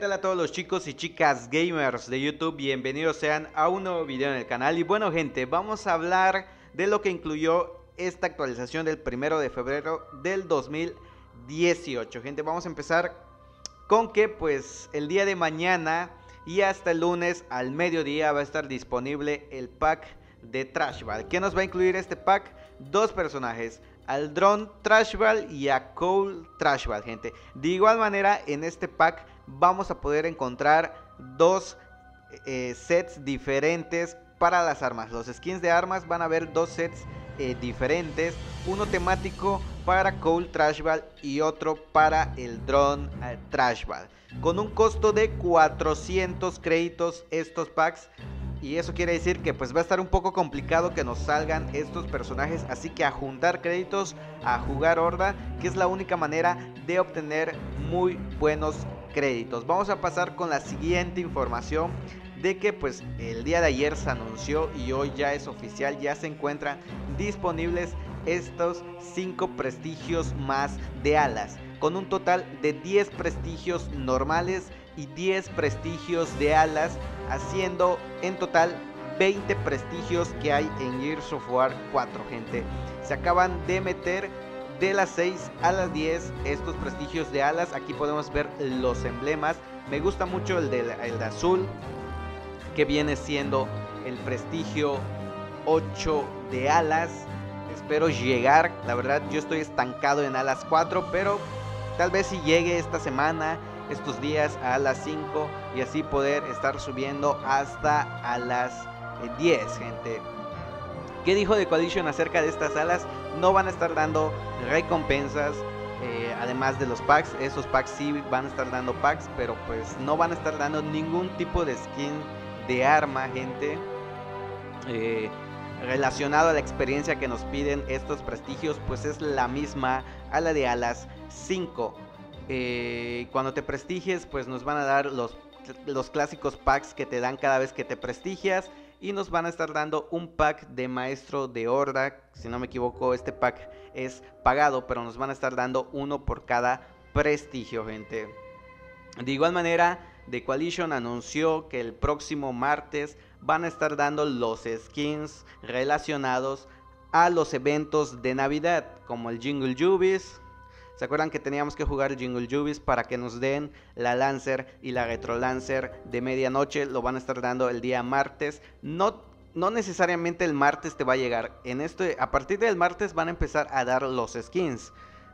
tal a todos los chicos y chicas gamers de YouTube? Bienvenidos sean a un nuevo video en el canal. Y bueno gente, vamos a hablar de lo que incluyó esta actualización del 1 de febrero del 2018. Gente, vamos a empezar con que pues el día de mañana y hasta el lunes al mediodía va a estar disponible el pack de Trash Ball. ¿Qué nos va a incluir este pack? Dos personajes, al Drone Trash Ball y a Cole Trash Ball, gente. De igual manera, en este pack vamos a poder encontrar dos sets diferentes para las armas. Los skins de armas van a haber dos sets diferentes, uno temático para Cole Trash Ball y otro para el Drone Trash Ball, con un costo de 400 créditos estos packs. Y eso quiere decir que pues va a estar un poco complicado que nos salgan estos personajes. Así que a juntar créditos, a jugar horda, que es la única manera de obtener muy buenos créditos. Vamos a pasar con la siguiente información de que pues el día de ayer se anunció y hoy ya es oficial, ya se encuentran disponibles estos 5 prestigios más de alas, con un total de 10 prestigios normales y 10 prestigios de alas, haciendo en total 20 prestigios que hay en Gears of War 4, gente. Se acaban de meter de las 6 a las 10 estos prestigios de alas. Aquí podemos ver los emblemas. Me gusta mucho el de azul, que viene siendo el prestigio 8 de alas. Espero llegar, la verdad yo estoy estancado en alas 4, pero tal vez si llegue esta semana, estos días, a las 5 y así poder estar subiendo hasta a las 10, gente. ¿Qué dijo The Coalition acerca de estas alas? No van a estar dando recompensas, además de los packs. Esos packs sí van a estar dando packs, pero pues no van a estar dando ningún tipo de skin de arma, gente, relacionado a la experiencia que nos piden estos prestigios, pues es la misma a la de alas 5. Cuando te prestigies, pues nos van a dar los clásicos packs que te dan cada vez que te prestigias, y nos van a estar dando un pack de maestro de horda. Si no me equivoco, este pack es pagado, pero nos van a estar dando uno por cada prestigio, gente. De igual manera, The Coalition anunció que el próximo martes van a estar dando los skins relacionados a los eventos de Navidad, como el Jingle Jubies. ¿Se acuerdan que teníamos que jugar el Jingle Jubies para que nos den la Lancer y la Retro Lancer de medianoche? Lo van a estar dando el día martes. No necesariamente el martes te va a llegar. A partir del martes van a empezar a dar los skins.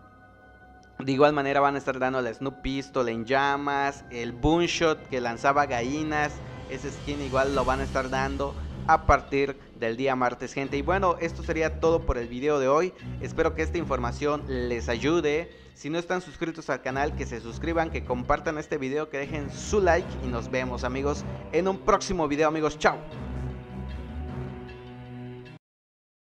De igual manera van a estar dando la Snoop Pistol en llamas, el Boomshot que lanzaba gallinas. Ese skin igual lo van a estar dando a partir del día martes, gente. Y bueno, esto sería todo por el video de hoy. Espero que esta información les ayude. Si no están suscritos al canal, que se suscriban, que compartan este video, que dejen su like, y nos vemos, amigos, en un próximo video, amigos. Chao.